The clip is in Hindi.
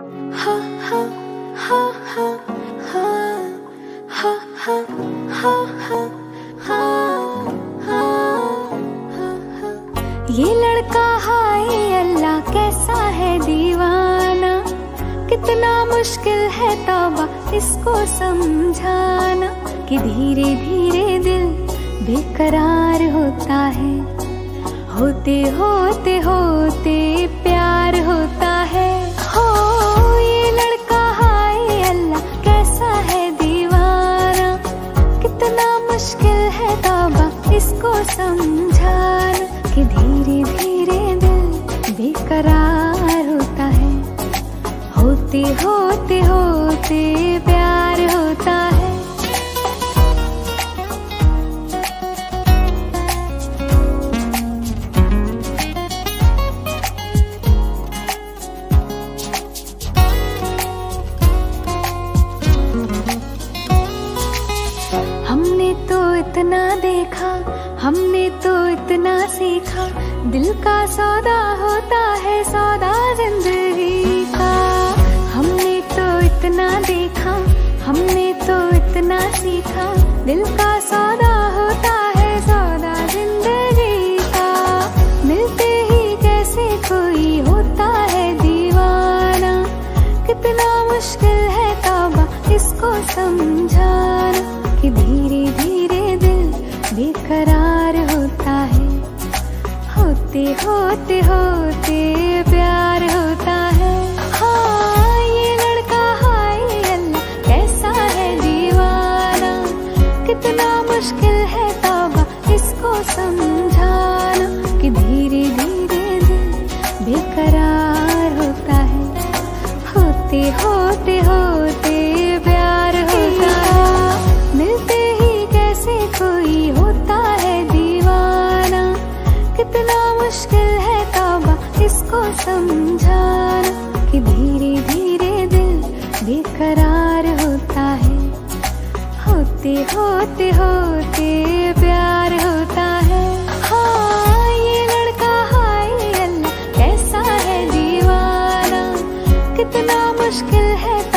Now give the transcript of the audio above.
हा हा हा हा हा हा हा हा हा हा हा हा। ये लड़का हाय अल्लाह कैसा है दीवाना, कितना मुश्किल है तौबा इसको समझाना, कि धीरे धीरे दिल बेकरार होता है, होते होते होते प्यार होता है। हो ये लड़का हाय अल्लाह कैसा है दीवाना, कितना मुश्किल है तौबा इसको समझाना, कि धीरे धीरे दिल बेकरार होता है, होते होते होते प्यार होता है। हमने तो इतना देखा, हमने तो इतना सीखा, दिल का सौदा होता है सौदा जिंदगी का। हमने तो इतना देखा, हमने तो इतना सीखा, दिल का सौदा होता है सौदा जिंदगी का। मिलते ही कैसे कोई होता है दीवाना, कितना मुश्किल है तौबा इसको समझाना, कि धीरे धीरे दिल बेकरार होता है, होते होते होते प्यार होता है। हाँ ये लड़का हाय अल्लाह कैसा है दीवाना, कितना मुश्किल है तौबा इसको समझाना, कि धीरे धीरे दिल बेकरार होता है, होते होते होते प्यार होता है। मिलते ही कैसे कोई होता है दीवाना, कितना मुश्किल है तौबा इसको समझाना, कि धीरे धीरे दिल बेकरार होता है, होते होते होते प्यार होता है। हाँ ये लड़का हाय अल्लाह कैसा है दीवाना, कितना मुश्किल है